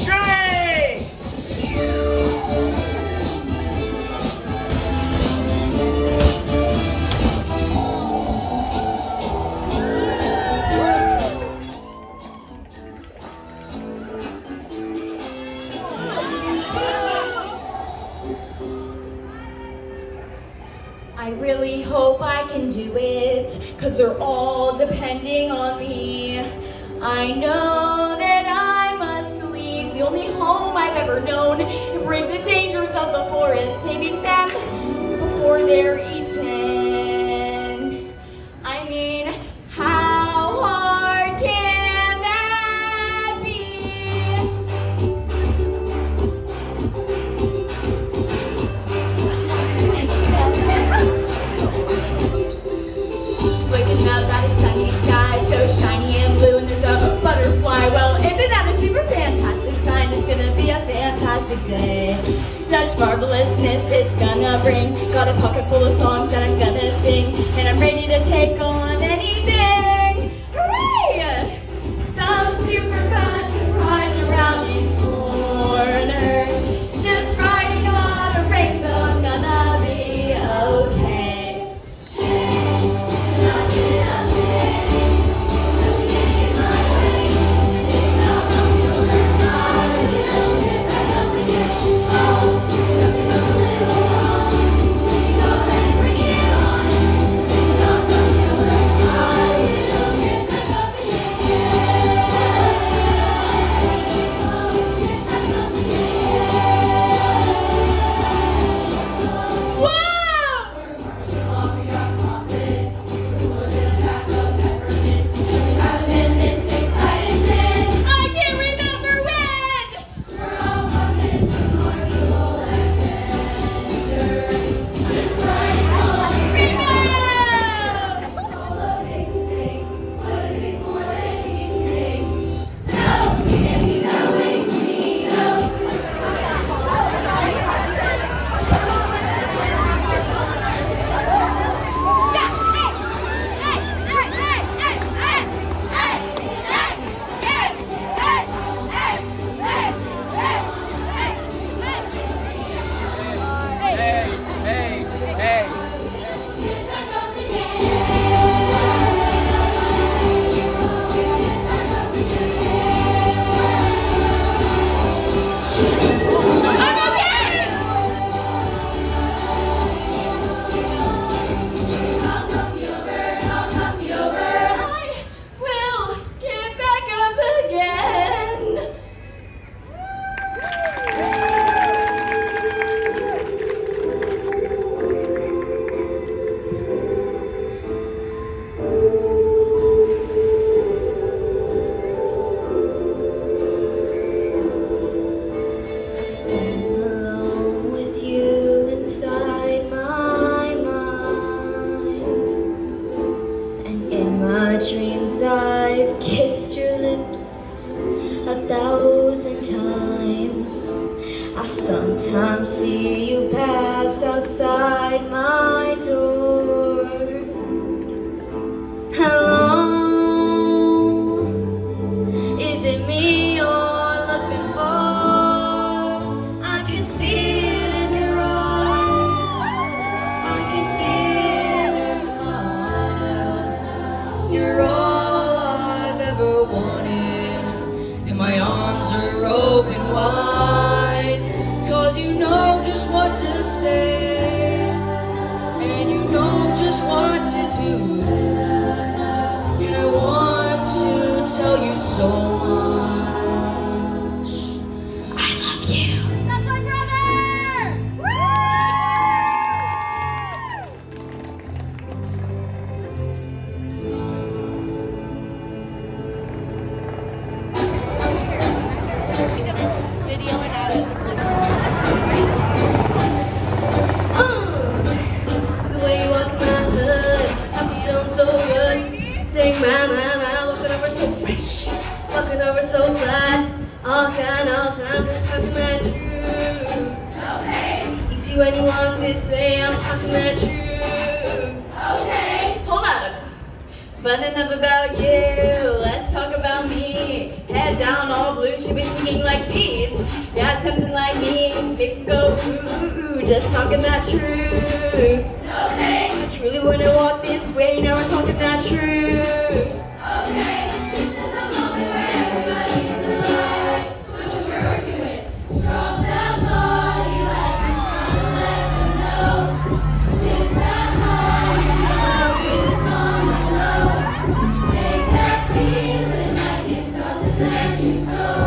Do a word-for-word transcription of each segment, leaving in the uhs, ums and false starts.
straight! I really hope I can do it, cause they're all depending on me. I know that I must leave the only home I've ever known and brave the dangers of the forest, saving them before they're eaten. I mean, how hard can that be? Looking up at a sunny sky, so shiny and blue, and there's a butterfly. Well, isn't that a super fantastic sign? It's gonna be a fantastic day. Such marvelousness it's gonna bring. Got a pocket full of songs that I'm gonna sing, and I'm ready to take on anything. Hooray! Some super fun surprise around each corner. Just riding on a rainbow, I'm gonna be okay. Sometimes see you pass outside my door. Hello, is it me you're looking for? I can see it in your eyes, I can see it in your smile. You're all I've ever wanted, and my arms are open wide. Cause you know just what to say, and you know just what to do, and I want to tell you so much. I love you. That's my brother! Video and audio. Sing my, my, my, walking over so fresh, walking over so fly, all shine, all time, just talking at you. Okay. You see when you walk this way, I'm talking at you. Okay. Hold on. But enough about you, let's talk about me. Head down, all blue, should be singing like me. Yeah, something like me, make it go ooh, ooh, ooh, just talking that truth. Okay. I truly wouldn't walk this way, now we're talking that truth. Okay. This is the moment where everybody needs a light. Switch your argument. Drop that body like you're trying to let them know. Twist that high, you know it's on the low. Take that feeling like it's something that you stole.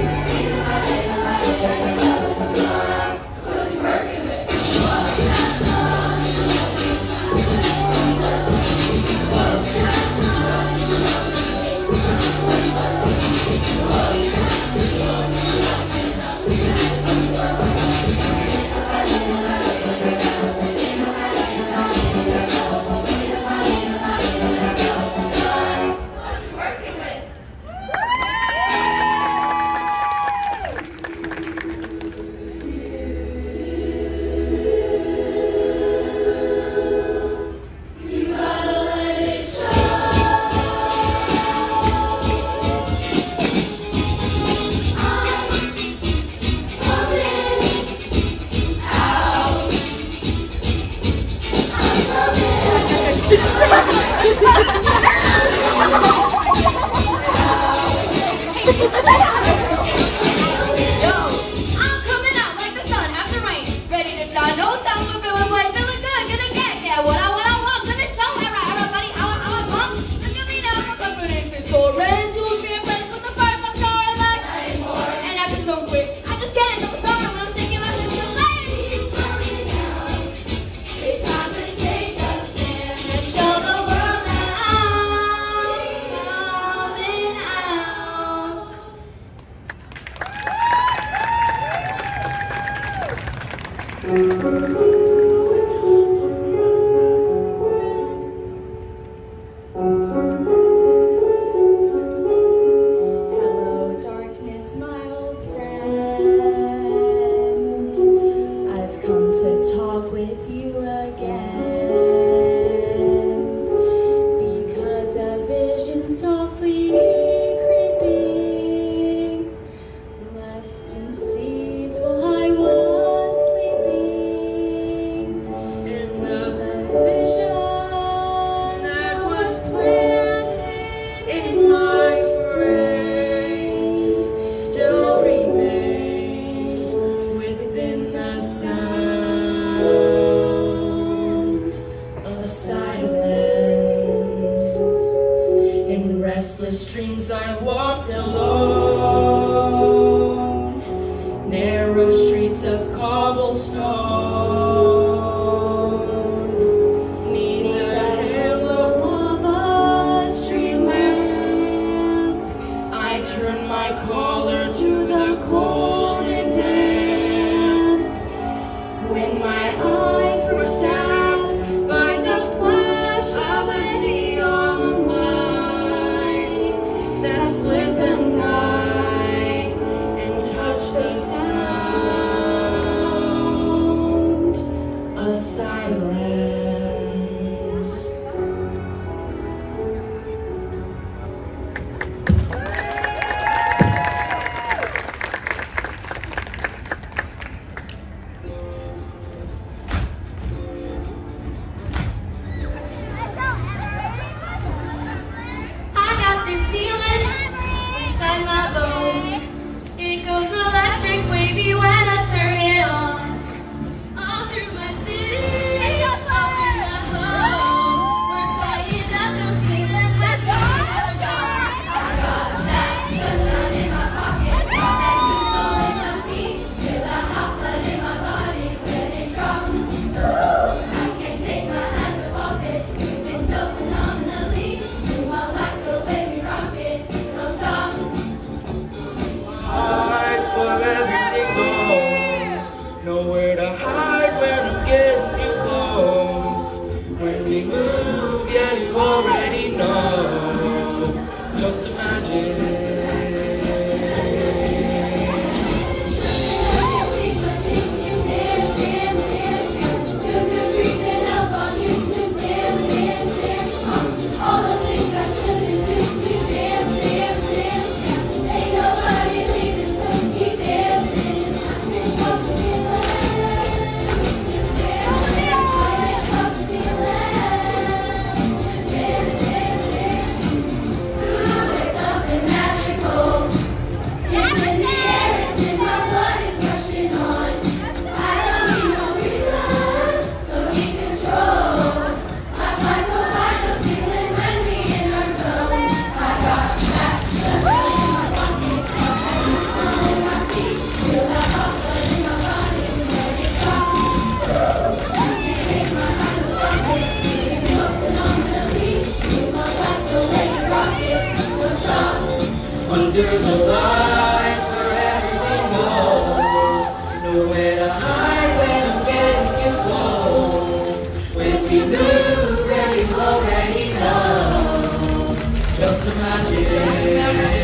Restless dreams I've walked alone, narrow streets of cobblestone, neath the halo of a street lamp, I turn my collar to the cold and damp, when my eyes were stabbed by the flash of a neon light that split the night and touched the sound of silence. I got this feeling inside my bones. It goes electric wavy when I turn it on. All through my city, all through my home. We're flying up, no singing, let's go. I got Under the lights where everything goes. Nowhere to hide when I'm getting you close. When we move, then you already know. Just imagine.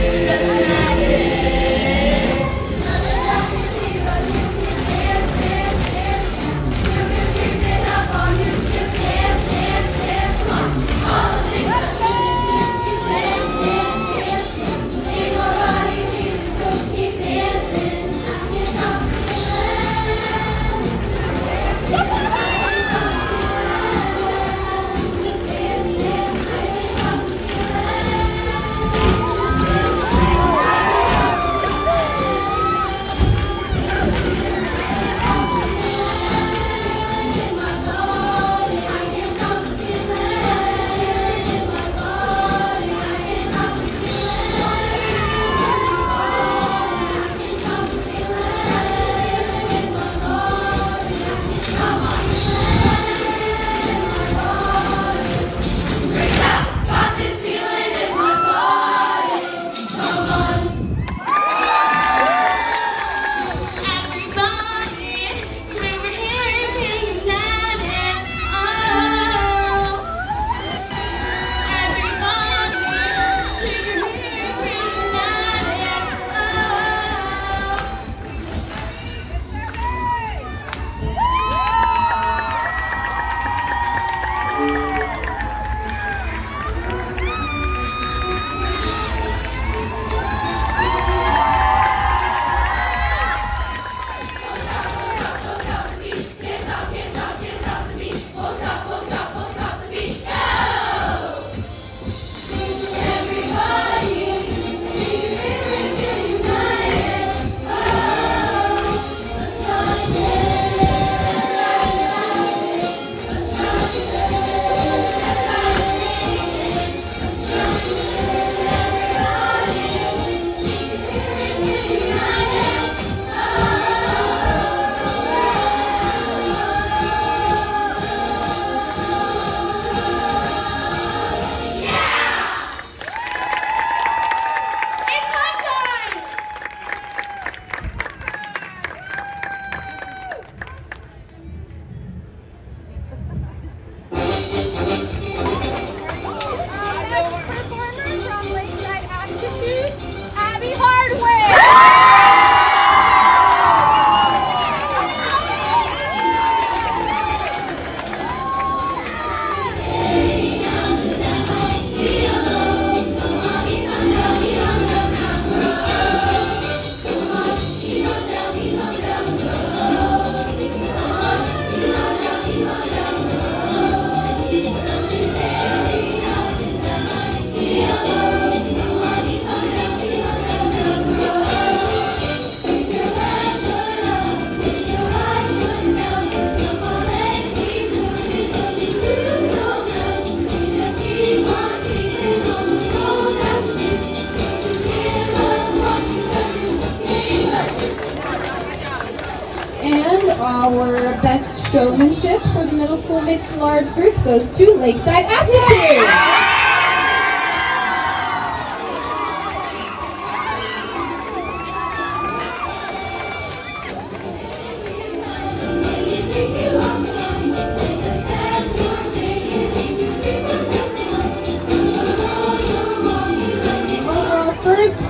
And our best showmanship for the middle school mixed large group goes to Lakeside Aptitude. Our first